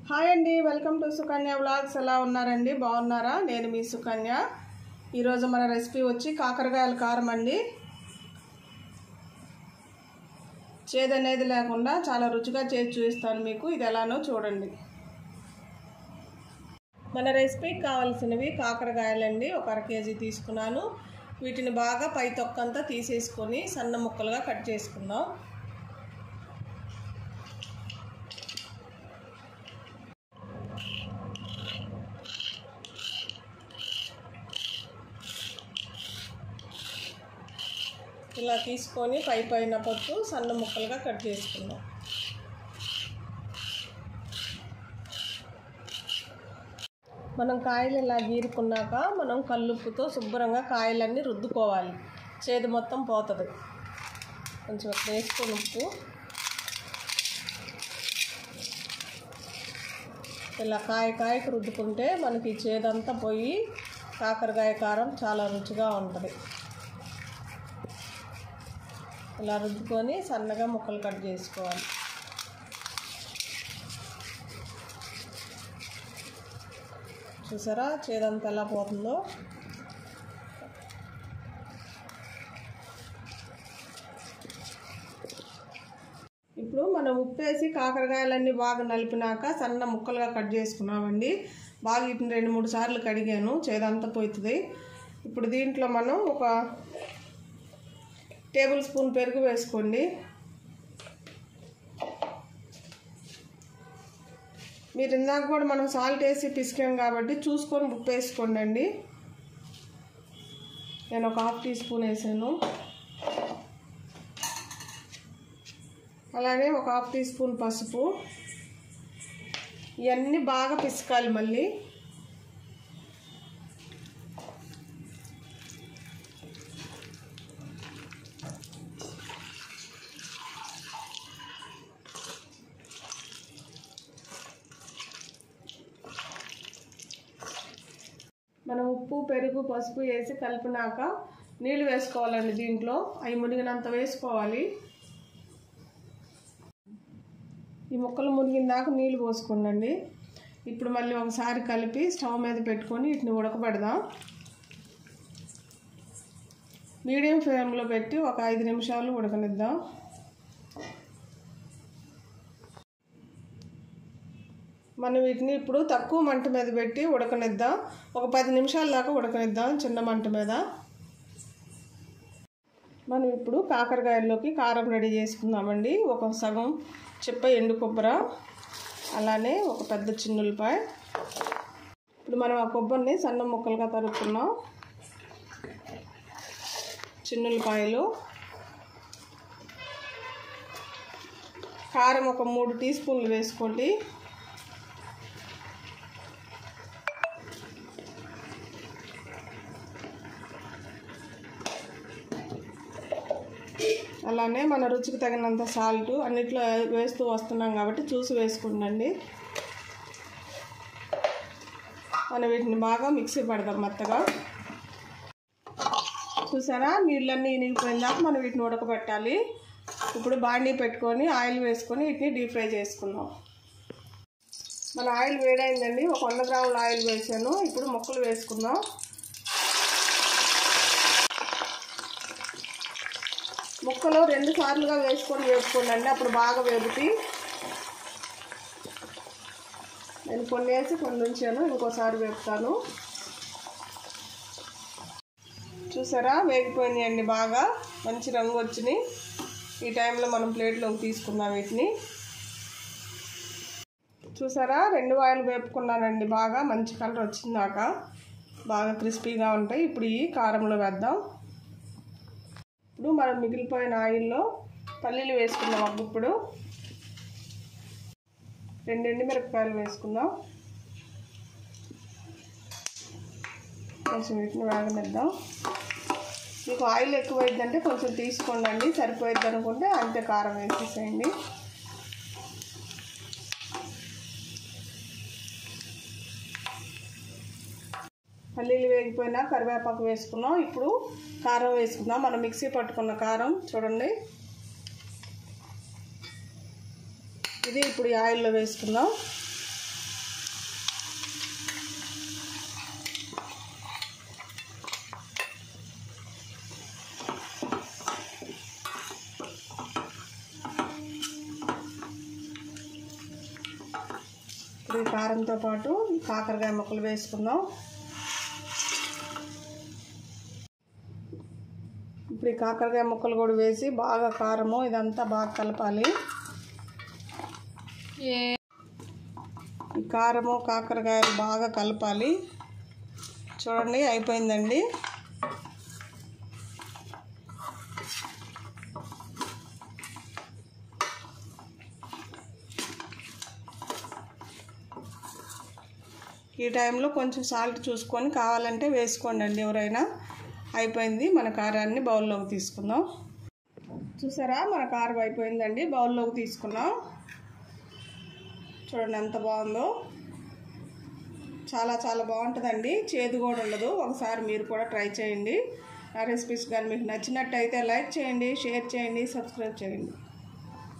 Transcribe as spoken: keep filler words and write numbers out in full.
Hi అండి, welcome to Sukanya vlogs. ఎలా ఉన్నారండి? బాగున్నారా? నేను మీ సుకన్య. ఈరోజు మన రెసిపీ వచ్చి కాకరకాయల కారం అండి. చేదు అనేది లేకుండా చాలా రుచిగా చేసి చూపిస్తాను మీకు. ఇది ఎలానో చూడండి. మన రెసిపీకి కావాల్సినవి కాకరకాయలండి. ఒక అర కేజీ తీసుకున్నాను. వీటిని బాగా పై తొక్కంతా తీసేసుకొని సన్న ముక్కలుగా కట్ చేసుకుందాం. ఇలా తీసుకొని పై పైన పొట్టు సన్న ముక్కలుగా కట్ చేసుకుందాం. మనం కాయలు ఇలా గీరుకున్నాక మనం కల్లుప్పుతో శుభ్రంగా కాయలన్నీ రుద్దుకోవాలి. చేదు మొత్తం పోతుంది. కొంచెం వేసుకొని ఉప్పు ఇలా కాయ కాయకు రుద్దుకుంటే మనకి చేదంతా పోయి కాకరకాయ కారం చాలా రుచిగా ఉంటుంది. ఇలా రుద్దుకొని సన్నగా ముక్కలు కట్ చేసుకోవాలి. చూసారా చేదంతా ఎలా పోతుందో. ఇప్పుడు మనం ఉప్పు వేసి కాకరకాయలన్నీ బాగా నలిపినాక సన్న ముక్కలుగా కట్ చేసుకున్నామండి. బాగా వీటిని రెండు మూడు సార్లు కడిగాను, చేదంతా పోతుంది. ఇప్పుడు దీంట్లో మనం ఒక టేబుల్ స్పూన్ పెరుగు వేసుకోండి. మీరు ఇందాక కూడా మనం సాల్ట్ వేసి పిసికాం కాబట్టి చూసుకొని ఉప్పు వేసుకోండి అండి. నేను ఒక హాఫ్ టీ స్పూన్ వేసాను. అలానే ఒక హాఫ్ టీ స్పూన్ పసుపు. ఇవన్నీ బాగా పిసకాలి. మళ్ళీ మనం ఉప్పు పెరుగు పసుపు వేసి కలిపినాక నీళ్ళు వేసుకోవాలండి. దీంట్లో అవి మునిగినంత వేసుకోవాలి. ఈ ముక్కలు మునిగిన దాకా నీళ్ళు పోసుకోండి. ఇప్పుడు మళ్ళీ ఒకసారి కలిపి స్టవ్ మీద పెట్టుకొని వీటిని ఉడకబెడదాం. మీడియం ఫ్లేమ్లో పెట్టి ఒక ఐదు నిమిషాలు ఉడకనిద్దాం. మనం వీటిని ఇప్పుడు తక్కువ మంట మీద పెట్టి ఉడకనిద్దాం. ఒక పది నిమిషాల దాకా ఉడకనిద్దాం చిన్న మంట మీద. మనం ఇప్పుడు కాకరకాయల్లోకి కారం రెడీ చేసుకుందామండి. ఒక సగం చిప్ప ఎండు కొబ్బరి, అలానే ఒక పెద్ద చిన్నులపాయ. ఇప్పుడు మనం ఆ కొబ్బరిని సన్న ముక్కలుగా తరుక్కున్నాం. చిన్నులపాయలు, కారం ఒక మూడు టీ స్పూన్లు వేసుకోండి. అలానే మన రుచికి తగినంత సాల్ట్ అన్నిట్లో వేస్తూ వస్తున్నాం కాబట్టి చూసి వేసుకుండండి. మనం వీటిని బాగా మిక్సీ పడదాం మెత్తగా. చూసారా నీళ్ళన్నీ ఇనిగిపోయిందాక మనం వీటిని ఉడకబెట్టాలి. ఇప్పుడు బాండీ పెట్టుకొని ఆయిల్ వేసుకొని వీటిని డీప్ ఫ్రై చేసుకుందాం. మన ఆయిల్ వేడైందండి. ఒక వంద గ్రాముల ఆయిల్ వేసాను. ఇప్పుడు ముక్కలు వేసుకుందాం. ముక్కలు రెండు సార్లుగా వేసుకొని వేసుకోండి, అప్పుడు బాగా వేగుతాయి. నేను కొన్ని వేసి కొన్ని ఉంచాను, ఇంకోసారి వేపుతాను. చూసారా వేగిపోయినాయండి, బాగా మంచి రంగు వచ్చినాయి. ఈ టైంలో మనం ప్లేట్లోకి తీసుకుందాం వీటిని. చూసారా రెండు వాయిలు వేపుకున్నానండి. బాగా మంచి కలర్ వచ్చిందాక బాగా క్రిస్పీగా ఉంటాయి. ఇప్పుడు ఈ కారంలో వేద్దాం. ఇప్పుడు మనం మిగిలిపోయిన ఆయిల్లో పల్లీలు వేసుకుందాం. అప్పుడు ఇప్పుడు రెండు ఎండుమిరపకాయలు వేసుకుందాం. కొంచెం వీటిని వేగనిద్దాం. మీకు ఆయిల్ ఎక్కువైందంటే కొంచెం తీసుకోండి, సరిపోయిద్ది అనుకుంటే అంతే కారం వేసేసేయండి. పల్లీలు వేగిపోయినా కరివేపాకు వేసుకున్నాం. ఇప్పుడు కారం వేసుకుందాం. మనం మిక్సీ పట్టుకున్న కారం చూడండి. ఇది ఇప్పుడు ఆయిల్లో వేసుకుందాం. ఇప్పుడు ఈ కారంతో పాటు కాకరకాయ ముక్కలు వేసుకుందాం. ఇప్పుడు ఈ కాకరకాయ ముక్కలు కూడా వేసి బాగా కారము ఇదంతా బాగా కలపాలి. ఈ కారము కాకరకాయలు బాగా కలపాలి. చూడండి అయిపోయిందండి. ఈ టైంలో కొంచెం సాల్ట్ చూసుకొని కావాలంటే వేసుకోండి అండి ఎవరైనా. అయిపోయింది. మన కారాన్ని బౌల్లోకి తీసుకుందాం. చూసారా మన కారం అయిపోయిందండి. బౌల్లోకి తీసుకున్నాం. చూడండి ఎంత బాగుందో. చాలా చాలా బాగుంటుందండి. చేదు కూడా ఉండదు. ఒకసారి మీరు కూడా ట్రై చేయండి. నా రెసిపీస్ కానీ మీకు నచ్చినట్టయితే లైక్ చేయండి, షేర్ చేయండి, సబ్స్క్రైబ్ చేయండి.